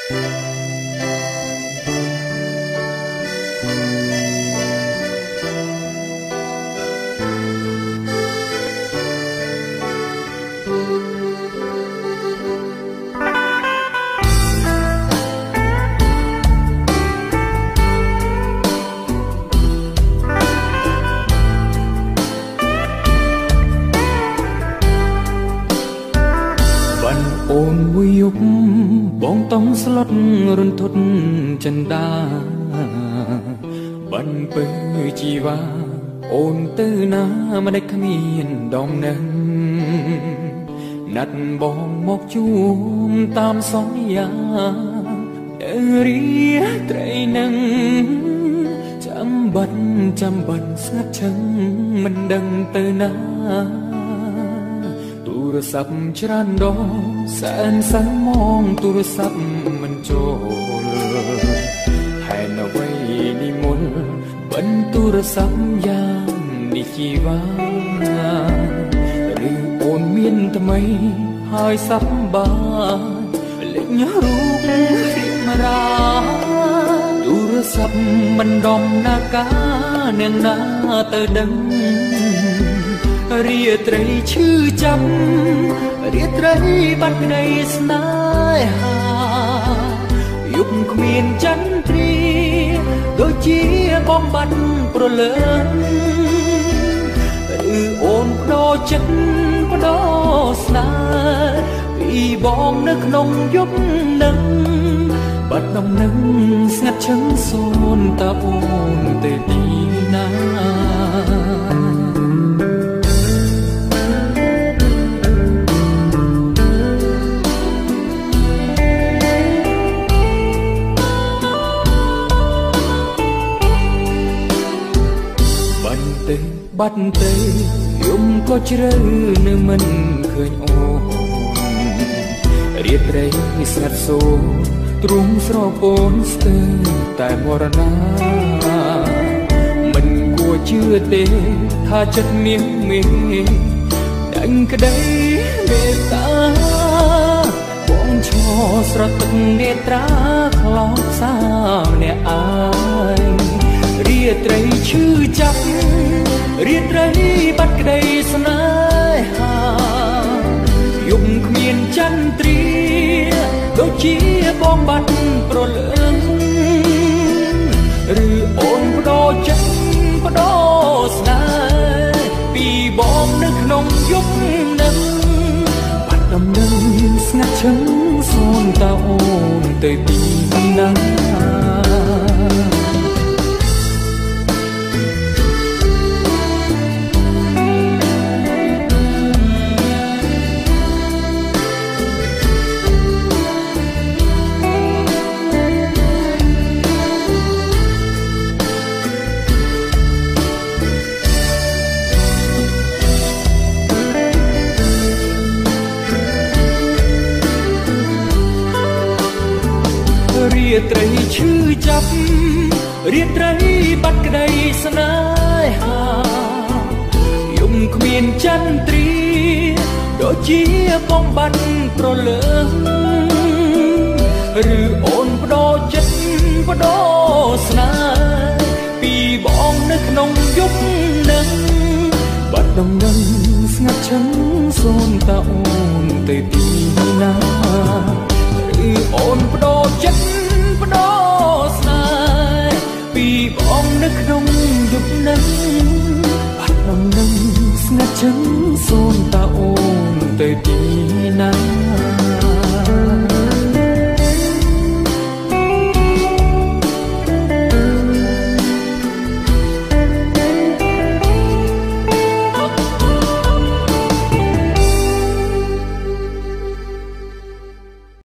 អូនមួយយប់បងต้องស្លុតរន្ធត់ចិន្តាបានពើជីវ៉ាអូនទៅណាមិនได้គ្មានដំណឹងណាត់បងមកជួមតាមសន្យារីត្រីនឹងចាំបាត់ស្ងាត់ឈឹងមិនដឹងទៅណាទូរស័ព្ទច្រើនដងសែនសៅមងទូរស័ព្ទមិនចូលហេតុអ្វីនិមន្តបិណ្ឌទូរស័ព្ទយ៉ាងនេះជីវ៉ាឬអូនមានថ្មីហើយសប្បាយលេចរូបព្រាមរាទូរស័ព្ទមិនដំណាកានឹងណាទៅដឹងរាត្រីឈឺចាំរាត្រីបាត់ក្តីស្នេហាយប់គ្មានចន្ទ្រាដូចជាបំបត្តិប្រលើងឬអូនបដូរចិត្តបដូរស្នេហ៍ពីបងនៅក្នុងយប់នឹងបាត់ដំណឹងស្ងាត់ឈឹងសូនតើអូនទៅទីណាបាត់ទៅយំក៏ជ្រៅនៅមិនឃើញអូនរាត្រីស្ងាត់សូរទ្រង់ស្រពោនស្ទើរតែមរណាមិនគួរជឿទេថាចិត្តនាងមេដាញ់ក្តីមេត្តាបងឈរស្រត់ទឹកនេត្រាខ្លោចសាម្នាក់ឯងរាត្រីឈឺចាប់រាត្រីបាត់ក្តីស្នេហាយប់គ្មានចន្ទ្រាដូចជាបងបាត់ប្រលើងឬអូនបដូរចិត្តបដូរស្នេហ៍ពីបងនៅក្នុងយប់នឹងបាត់ដំណឹងស្ងាត់ឈឹងសូនតើអូនទៅទីណារាត្រីឈឺចាប់រាត្រីបាត់ក្តីស្នេហាយំគ្មានចន្ទ្រាដូចជាបងបាត់ប្រលើងឬអូនបដូរចិត្តបដូរស្នេហ៍ពីបងនៅក្នុងយប់នឹងបាត់ដំណឹងស្ងាត់ឈឹងសូនតើអូនទៅទីណា